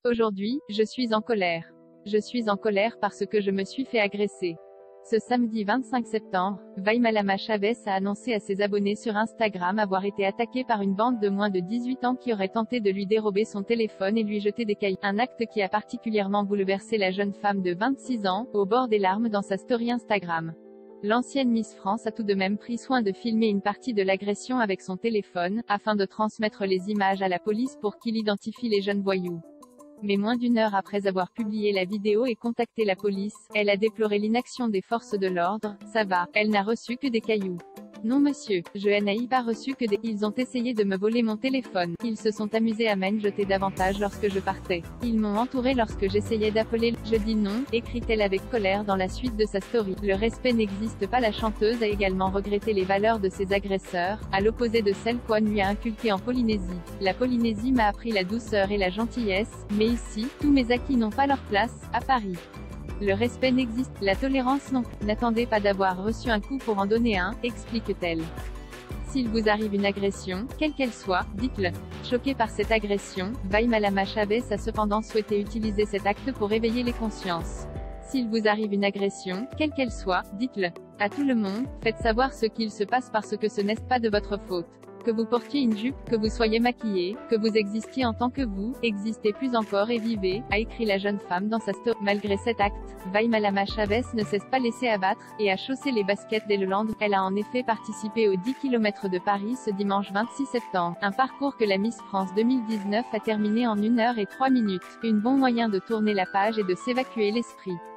Aujourd'hui, je suis en colère. Je suis en colère parce que je me suis fait agresser. Ce samedi 25 septembre, Vaimalama Chavez a annoncé à ses abonnés sur Instagram avoir été attaqué par une bande de moins de 18 ans qui aurait tenté de lui dérober son téléphone et lui jeter des cailloux. Un acte qui a particulièrement bouleversé la jeune femme de 26 ans, au bord des larmes dans sa story Instagram. L'ancienne Miss France a tout de même pris soin de filmer une partie de l'agression avec son téléphone, afin de transmettre les images à la police pour qu'il identifie les jeunes voyous. Mais moins d'une heure après avoir publié la vidéo et contacté la police, elle a déploré l'inaction des forces de l'ordre. Ça va, elle n'a reçu que des cailloux. Non monsieur, je n'ai pas reçu que des... Ils ont essayé de me voler mon téléphone. Ils se sont amusés à m'en jeter davantage lorsque je partais. Ils m'ont entouré lorsque j'essayais d'appeler. Je dis non, écrit-elle avec colère dans la suite de sa story. Le respect n'existe pas. La chanteuse a également regretté les valeurs de ses agresseurs, à l'opposé de celles qu'on lui a inculquées en Polynésie. La Polynésie m'a appris la douceur et la gentillesse, mais ici, tous mes acquis n'ont pas leur place, à Paris. Le respect n'existe, la tolérance non. N'attendez pas d'avoir reçu un coup pour en donner un, explique-t-elle. S'il vous arrive une agression, quelle qu'elle soit, dites-le. Choqué par cette agression, Vaimalama Chavez a cependant souhaité utiliser cet acte pour éveiller les consciences. S'il vous arrive une agression, quelle qu'elle soit, dites-le. À tout le monde, faites savoir ce qu'il se passe parce que ce n'est pas de votre faute. Que vous portiez une jupe, que vous soyez maquillé, que vous existiez en tant que vous, existez plus encore et vivez, a écrit la jeune femme dans sa story. Malgré cet acte, Vaimalama Chavez ne cesse pas laisser abattre, et a chaussé les baskets dès le lendemain. Elle a en effet participé aux 10 km de Paris ce dimanche 26 septembre, un parcours que la Miss France 2019 a terminé en 1 heure et 3 minutes. Un bon moyen de tourner la page et de s'évacuer l'esprit.